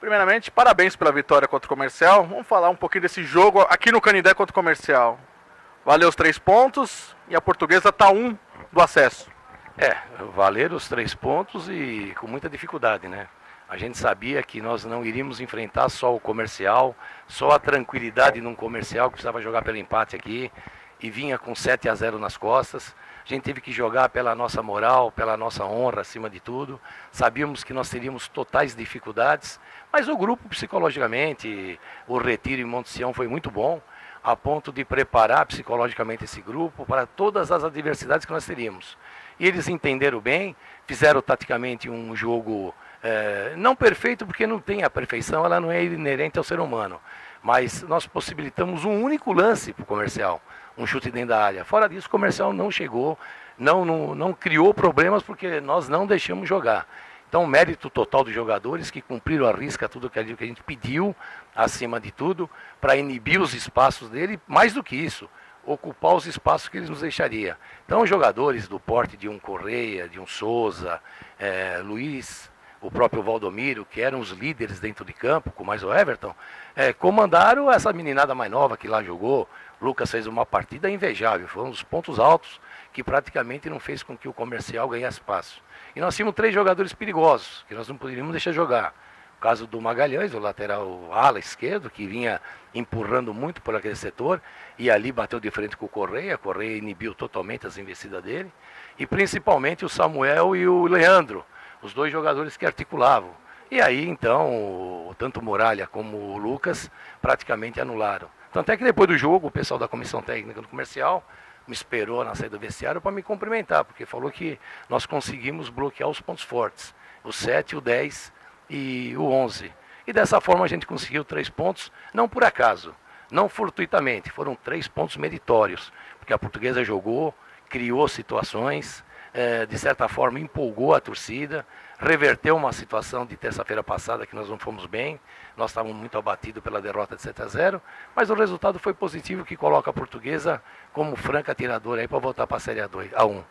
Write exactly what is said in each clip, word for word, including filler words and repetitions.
Primeiramente, parabéns pela vitória contra o Comercial. Vamos falar um pouquinho desse jogo aqui no Canindé contra o Comercial. Valeu os três pontos e a Portuguesa está um do acesso. É, valeram os três pontos e com muita dificuldade, né? A gente sabia que nós não iríamos enfrentar só o Comercial, só a tranquilidade num Comercial que precisava jogar pelo empate aqui e vinha com sete a zero nas costas. A gente teve que jogar pela nossa moral, pela nossa honra acima de tudo. Sabíamos que nós teríamos totais dificuldades, mas o grupo psicologicamente, o retiro em Monte Sião foi muito bom, a ponto de preparar psicologicamente esse grupo para todas as adversidades que nós teríamos. E eles entenderam bem, fizeram taticamente um jogo é, não perfeito, porque não tem a perfeição, ela não é inerente ao ser humano. Mas nós possibilitamos um único lance para o Comercial, um chute dentro da área. Fora disso, o Comercial não chegou, não, não, não criou problemas, porque nós não deixamos jogar. Então, mérito total dos jogadores que cumpriram a risca tudo que a gente pediu, acima de tudo, para inibir os espaços dele, mais do que isso, ocupar os espaços que eles nos deixariam. Então, os jogadores do porte de um Correia, de um Souza, é, Luiz, o próprio Valdomiro, que eram os líderes dentro de campo, com mais o Everton, é, comandaram essa meninada mais nova que lá jogou. Lucas fez uma partida invejável, foi um dos pontos altos que praticamente não fez com que o Comercial ganhasse espaço. E nós tínhamos três jogadores perigosos, que nós não poderíamos deixar jogar. O caso do Magalhães, o lateral ala esquerdo, que vinha empurrando muito por aquele setor, e ali bateu de frente com o Correia, a Correia inibiu totalmente as investidas dele, e principalmente o Samuel e o Leandro, os dois jogadores que articulavam. E aí, então, tanto o Muralha como o Lucas praticamente anularam. Tanto é que depois do jogo, o pessoal da Comissão Técnica do Comercial me esperou na saída do vestiário para me cumprimentar, porque falou que nós conseguimos bloquear os pontos fortes, o sete, o dez e o onze. E dessa forma a gente conseguiu três pontos, não por acaso, não fortuitamente, foram três pontos meritórios, porque a Portuguesa jogou, criou situações, é, de certa forma empolgou a torcida, reverteu uma situação de terça-feira passada que nós não fomos bem, nós estávamos muito abatidos pela derrota de sete a zero, mas o resultado foi positivo, que coloca a Portuguesa como franca atiradora aí para voltar para a Série A um.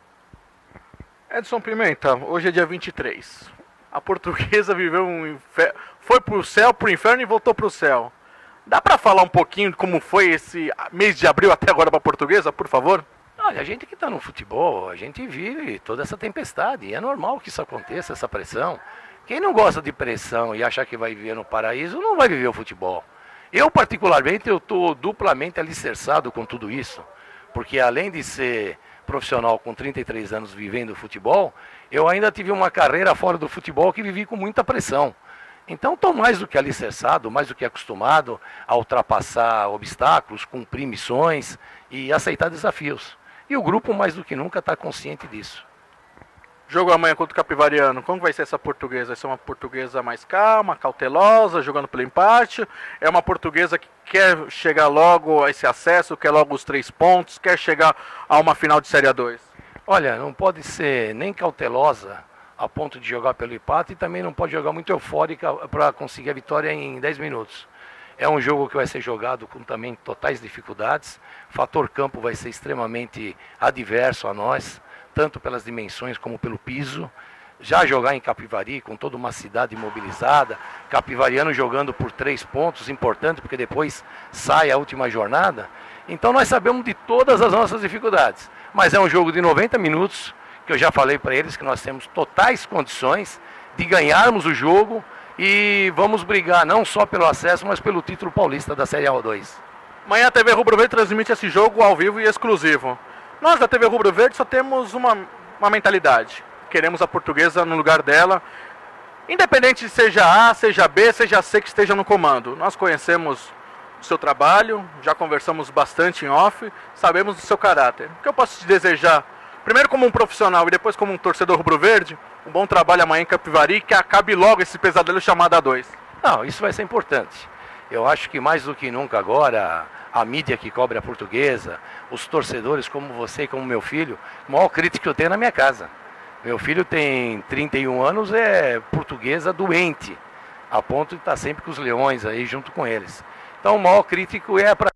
Edson Pimenta, hoje é dia vinte e três. A Portuguesa viveu um infer... foi para o céu, para o inferno e voltou para o céu. Dá para falar um pouquinho de como foi esse mês de abril até agora para a Portuguesa, por favor? Olha, a gente que está no futebol, a gente vive toda essa tempestade, e é normal que isso aconteça, essa pressão. Quem não gosta de pressão e acha que vai viver no paraíso, não vai viver o futebol. Eu, particularmente, eu estou duplamente alicerçado com tudo isso, porque além de ser profissional com trinta e três anos vivendo o futebol, eu ainda tive uma carreira fora do futebol que vivi com muita pressão. Então estou mais do que alicerçado, mais do que acostumado a ultrapassar obstáculos, cumprir missões e aceitar desafios. E o grupo mais do que nunca está consciente disso. Jogo amanhã contra o Capivariano, como vai ser essa Portuguesa? Vai ser uma Portuguesa mais calma, cautelosa, jogando pelo empate? É uma Portuguesa que quer chegar logo a esse acesso, quer logo os três pontos, quer chegar a uma final de Série A dois? Olha, não pode ser nem cautelosa a ponto de jogar pelo empate e também não pode jogar muito eufórica para conseguir a vitória em dez minutos. É um jogo que vai ser jogado com também totais dificuldades. O fator campo vai ser extremamente adverso a nós, tanto pelas dimensões como pelo piso. Já jogar em Capivari, com toda uma cidade mobilizada, Capivariano jogando por três pontos, importante, porque depois sai a última jornada. Então nós sabemos de todas as nossas dificuldades. Mas é um jogo de noventa minutos, que eu já falei para eles que nós temos totais condições de ganharmos o jogo e vamos brigar não só pelo acesso, mas pelo título paulista da Série A dois. Amanhã a T V Rubro Verde transmite esse jogo ao vivo e exclusivo. Nós da T V Rubro Verde só temos uma, uma mentalidade. Queremos a Portuguesa no lugar dela, independente seja A, seja B, seja C que esteja no comando. Nós conhecemos o seu trabalho, já conversamos bastante em off, sabemos do seu caráter. O que eu posso te desejar, primeiro como um profissional e depois como um torcedor rubro-verde, um bom trabalho amanhã em Capivari, que acabe logo esse pesadelo chamado A dois. Não, isso vai ser importante. Eu acho que mais do que nunca agora, a mídia que cobre a Portuguesa, os torcedores como você e como meu filho, o maior crítico que eu tenho é na minha casa. Meu filho tem trinta e um anos, é Portuguesa doente, a ponto de estar sempre com os leões aí junto com eles. Então o maior crítico é para